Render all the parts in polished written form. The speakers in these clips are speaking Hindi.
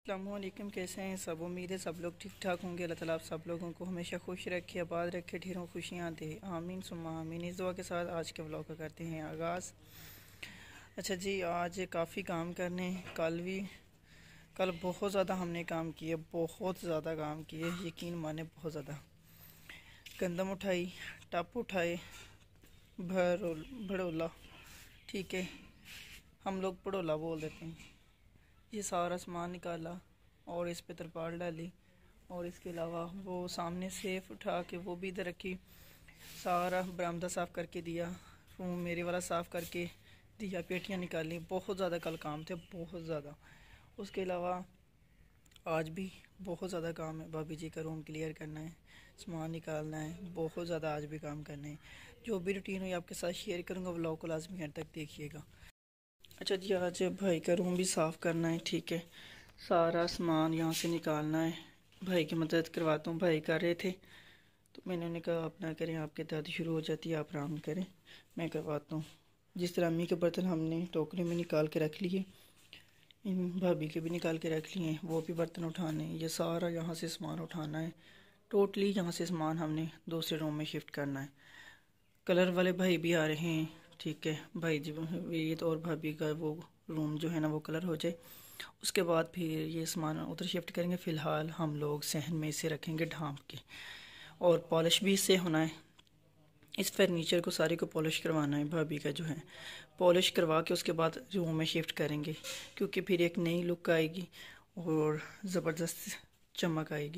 अस्सलामुअलैकुम। कैसे हैं सब? उम्मीद है सब लोग ठीक ठाक होंगे। अल्लाह ताला आप सब लोगों को हमेशा खुश रखे, आबाद रखे, ढेरों खुशियाँ दे, आमीन सुम्मा आमीन। इस दुआ के साथ आज के व्लॉग का करते हैं आगाज़। अच्छा जी, आज काफ़ी काम करने कल बहुत ज़्यादा हमने काम किए, बहुत ज़्यादा काम किए, यकीन माने बहुत ज़्यादा। गंदम उठाई, टप उठाए, भड़ोला, ठीक है, हम लोग भड़ोला बोल देते हैं। ये सारा सामान निकाला और इस पे तरपाल डाली, और इसके अलावा वो सामने सेफ उठा के वो भी इधर रखी। सारा बरामदा साफ़ करके दिया, रूम मेरे वाला साफ़ करके दिया, पेटियाँ निकाली। बहुत ज़्यादा कल काम थे, बहुत ज़्यादा। उसके अलावा आज भी बहुत ज़्यादा काम है। भाभी जी का रूम क्लियर करना है, सामान निकालना है, बहुत ज़्यादा आज भी काम करना है। जो भी रूटीन हुई आपके साथ शेयर करूँगा, व्लॉग को लाजमी एंड तक देखिएगा। अच्छा जी, आज भाई का रूम भी साफ़ करना है, ठीक है। सारा सामान यहाँ से निकालना है। भाई की मदद करवाता हूँ, भाई कर रहे थे तो मैंने उन्हें कहा आप ना करें, आपके दर्द शुरू हो जाती है, आप आराम करें, मैं करवाता हूँ। जिस तरह अम्मी के बर्तन हमने टोकरी में निकाल के रख लिए, इन भाभी के भी निकाल के रख लिए, वो भी बर्तन उठाने। ये सारा यहाँ से सामान उठाना है, टोटली यहाँ से सामान हमने दूसरे रूम में शिफ्ट करना है। कलर वाले भाई भी आ रहे हैं, ठीक है। भाई जी ये तो और भाभी का वो रूम जो है ना वो कलर हो जाए, उसके बाद फिर ये सामान उधर शिफ्ट करेंगे। फ़िलहाल हम लोग सहन में इसे रखेंगे ढांप के, और पॉलिश भी इससे होना है। इस फर्नीचर को सारे को पॉलिश करवाना है, भाभी का जो है पॉलिश करवा के उसके बाद रूम में शिफ्ट करेंगे, क्योंकि फिर एक नई लुक आएगी और ज़बरदस्त चमक आएगी।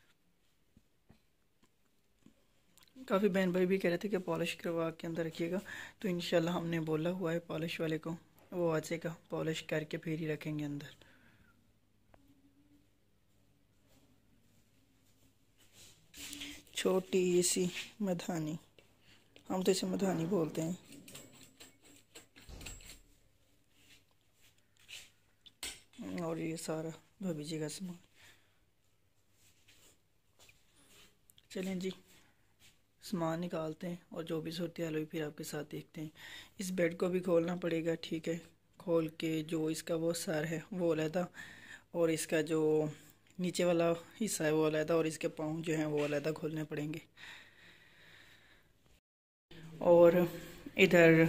काफ़ी बहन भाई भी कह रहे थे कि पॉलिश करवा के अंदर रखिएगा, तो इंशाल्लाह हमने बोला हुआ है पॉलिश वाले को, वो आ जाएगा, पॉलिश करके फिर ही रखेंगे अंदर। छोटी सी मधानी, हम तो इसे मधानी बोलते हैं। और ये सारा भाभी जी का सामान। चलें जी, सामान निकालते हैं और जो भी सूरत हाल हुई फिर आपके साथ देखते हैं। इस बेड को भी खोलना पड़ेगा, ठीक है। खोल के जो इसका वो सर है वो अलहदा, और इसका जो नीचे वाला हिस्सा है वो अलहदा, और इसके पाँव जो हैं वो अलहदा खोलने पड़ेंगे। और इधर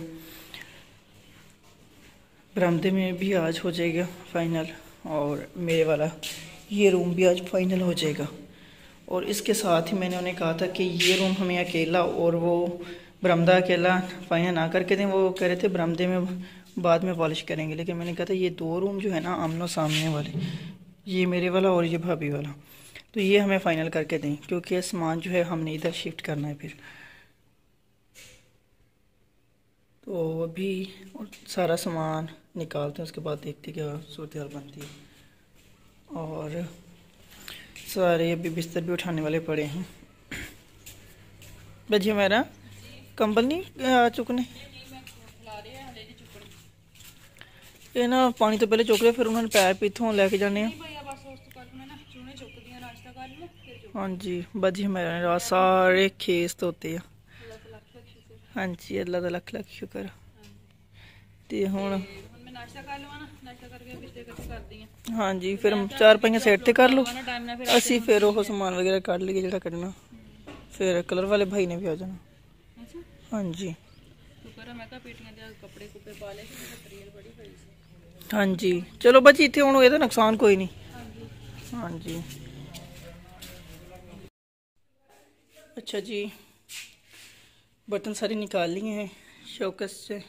बरामदे में भी आज हो जाएगा फाइनल, और मेरे वाला ये रूम भी आज फाइनल हो जाएगा। और इसके साथ ही मैंने उन्हें कहा था कि ये रूम हमें अकेला और वो बरामदा अकेला फाइनल ना करके दें। वो कह रहे थे बरामदे में बाद में पॉलिश करेंगे, लेकिन मैंने कहा था ये दो रूम जो है ना आमनो सामने वाले, ये मेरे वाला और ये भाभी वाला, तो ये हमें फ़ाइनल करके दें, क्योंकि सामान जो है हमने इधर शिफ्ट करना है फिर। तो अभी सारा सामान निकालते हैं, उसके बाद देखते क्या सूरत हाल बनती है। और सारे अभी बिस्तर भी उठाने वाले पड़े हैं। बजी हमारा कंबल नहीं चुकने, ये ना पानी तो पहले चुक लिया, फिर उन्होंने पैप इतों लैके जाने। हाँ जी, बजी हमारा ने रात सारे खेस धोते हैं। हाँ जी, अल्लाह दा लख लख शुक्र। ते हुण हाँ जी, फिर चार पाइयां सेट ते कर लो, असी फिर वो सामान वगैरह कढ़ लीए जो कढ़ना, फिर कलर वाले भाई ने भी आ जाना। हाँ जी, हाँ जी, चलो बची इतने हूँ ये नुकसान कोई नहीं। हाँ जी, अच्छा जी, बर्तन सारे निकाल लिए हैं शौकस से,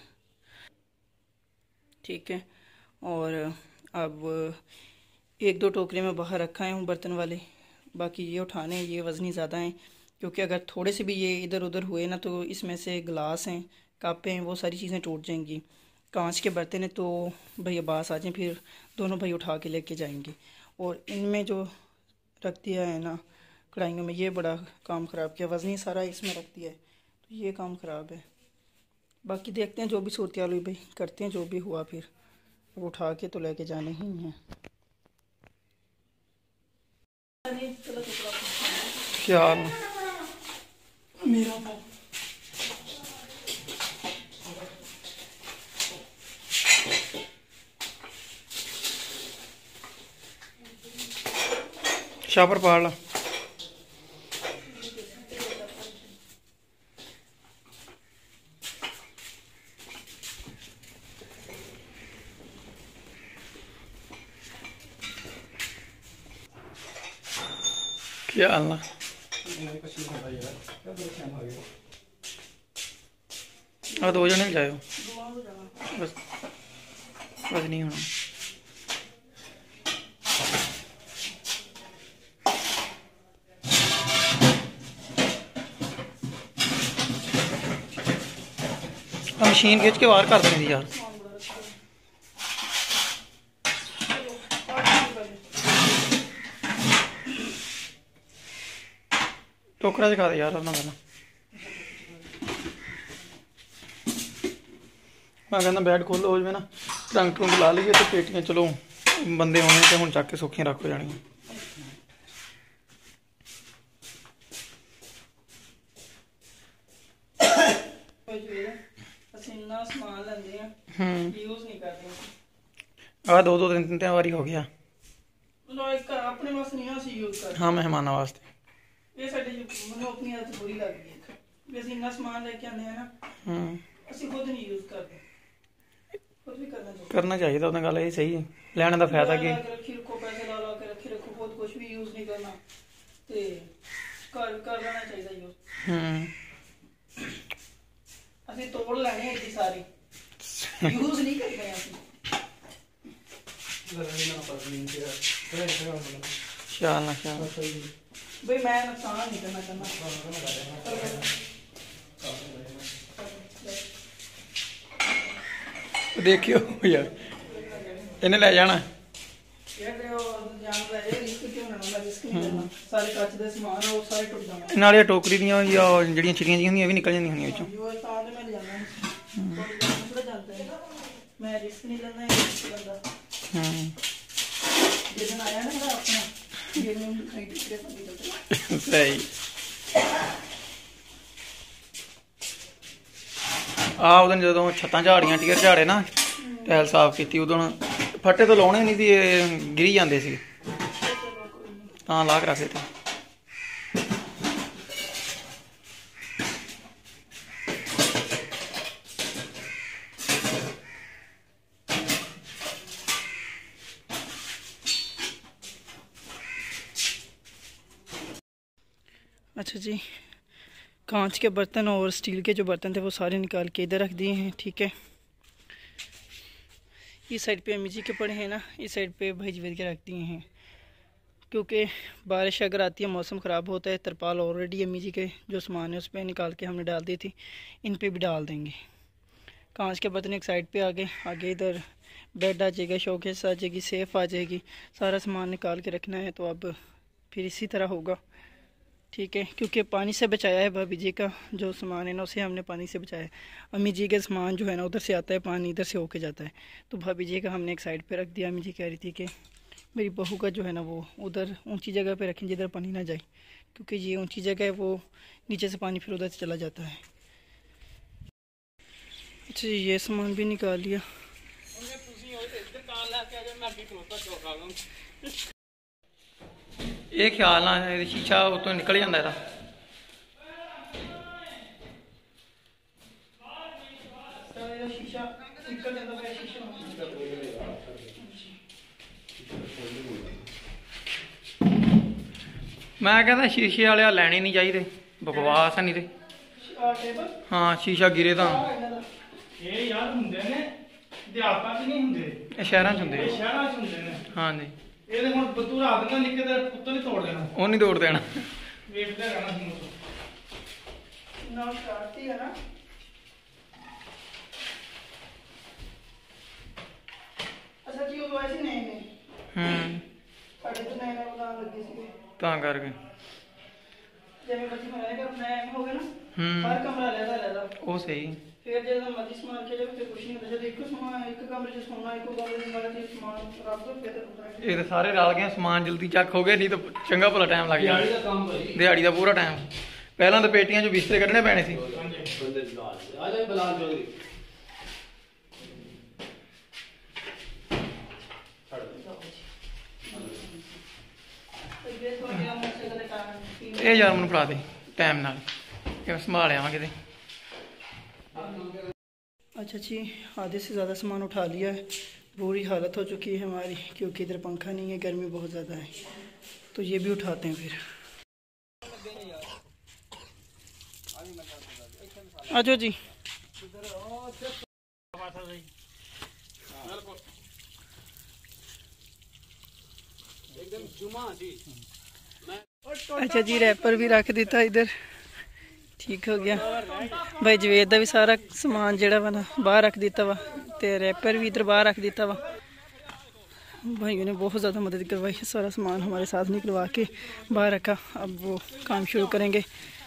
ठीक है। और अब एक दो टोकरे में बाहर रखा है बर्तन वाले, बाकी ये उठाने हैं, ये वज़नी ज़्यादा हैं, क्योंकि अगर थोड़े से भी ये इधर उधर हुए ना तो इसमें से गिलास हैं, कप हैं, वो सारी चीज़ें टूट जाएंगी। कांच के बर्तन हैं तो भैया बास आ जाएं, फिर दोनों भाई उठा के लेके जाएंगे। और इनमें जो रख दिया है ना कढ़ाइयों में, ये बड़ा काम ख़राब किया, वज़नी सारा इसमें रख दिया है, तो ये काम ख़राब है। बाकी देखते हैं जो भी सूरत हाल हुई भाई, करते हैं जो भी हुआ, फिर अब उठा के तो लेके जाने ही हैं। क्या मेरा शापर पाड़ ला। क्या हाल ना दो जने भी जाओ बस बस नहीं होना। मशीन खिंच के बाहर कर देनी यार। टोकरा दिखा दे यार अपना पहला। मैं कहना बैड खोलो हो जाए ना ट्रंक ट्रुंक ला लीए तो पेटियां चलो बंदे होने तो हुण चक के सौखियां रख हो जानियां। दो दो तीन तीन बारी हो गया। अपने वास्ते नहीं ਅਸੀਂ यूज करते। हाँ मेहमानों वास्ते ਇਹ ਸਾਡੇ ਮੈਨੂੰ ਆਪਣੀ ਆਦਤ ਬੁਰੀ ਲੱਗਦੀ ਹੈ ਵੀ ਅਸੀਂ ਇੰਨਾ ਸਮਾਨ ਲੈ ਕੇ ਆਉਂਦੇ ਆ ਨਾ ਅਸੀਂ ਖੁਦ ਨਹੀਂ ਯੂਜ਼ ਕਰਦੇ। ਖੁਦ ਵੀ करना चाहिए तो गल ये सही है लैने का फायदा की रखी रखो पैसे ला ला के रखी रखो खुद कुछ भी यूज नहीं करना ते कर लेना चाहिए यूज। ਅਸੀਂ ਤੋੜ ਲੈਣੇ ਆ ਜੀ ਸਾਰੀ यूज नहीं करते ਅਸੀਂ। ख्याल ना ख्याल भाई मैं नुकसान नहीं करना चाहना। देखियो यार इन्हें ले जाना नाले टोकरी दियां या जड़ियां छिड़ियां जी होंदियां भी निकल जांदियां होंदियां विचों। मैं रिस्क नहीं लेना रिस्क लेंदा जिस दिन आया ना मेरा अपना ये मैं सही उदन जो छत्तां झाड़ियां टीयर झाड़े ना टैल साफ की उदों फट्टे तो लाने नहीं थी गिरी जाते सी तां ला के रखे थे। अच्छा जी कांच के बर्तन और स्टील के जो बर्तन थे वो सारे निकाल के इधर रख दिए हैं। ठीक है इस साइड पे अम्मी जी के पड़े हैं ना इस साइड पे भाई जवेद के रख दिए हैं क्योंकि बारिश अगर आती है मौसम ख़राब होता है। तरपाल ऑलरेडी अम्मी जी के जो सामान है उस पर निकाल के हमने डाल दी थी इन पे भी डाल देंगे। कांच के बर्तन एक साइड पे आगे इधर बेड आ जाएगा शोकेस आ जाएगी सेफ़ आ जाएगी सारा सामान निकाल के रखना है। तो अब फिर इसी तरह होगा ठीक है क्योंकि पानी से बचाया है भाभी जी का जो सामान है ना उसे हमने पानी से बचाया है। अम्मी जी के सामान जो है ना उधर से आता है पानी इधर से होके जाता है तो भाभी जी का हमने एक साइड पे रख दिया। अम्मी जी कह रही थी कि मेरी बहू का जो है ना वो उधर ऊंची जगह पे रखें जिधर पानी ना जाए क्योंकि ये ऊंची जगह है वो नीचे से पानी फिर उधर से चला जाता है। अच्छा ये सामान भी निकाल लिया। ये ख्याल ना शीशा उतों निकल जाता है मैं कहता शीशे वाले लैने नहीं चाहिए बकवास है नहीं तो हाँ शीशा गिरे तो शहर हाँ जी वो नहीं तोड़ देना करके वो सही फिर जब मर्जी सामान के जब कुछ नहीं होता जब एक सामान एक कमरे च सोना एक कमरे च मर्जी सामान रख दो फिर ये तो सारे रल गए सामान जल्दी चक हो गए नहीं तो चंगा भला टाइम लग गया दिहाड़ी का पूरा टाइम पहला तो पेटियां जो बिस्तरे कढ़ने पैने सी ਇਹ ਯਾਰ ਮੈਨੂੰ ਫੜਾ ਦੇ ਟਾइम ਨਾਲ ਕਿ संभाल आवां किते। अच्छा जी, आधे से ज़्यादा सामान उठा लिया है। बुरी हालत हो चुकी है हमारी क्योंकि इधर पंखा नहीं है, गर्मी बहुत ज़्यादा है। तो ये भी उठाते हैं फिर। अच्छा जी, अच्छा जी, रैपर भी रख दिता इधर, ठीक हो गया भाई। जवेद का भी सारा समान जड़ा वा ना बाहर रख दिता वा, ते रैपर भी इधर बाहर रख दिता वा। भाइयों ने बहुत ज़्यादा मदद करवाई, सारा सामान हमारे साथ निकलवा के बाहर रखा। अब वो काम शुरू करेंगे।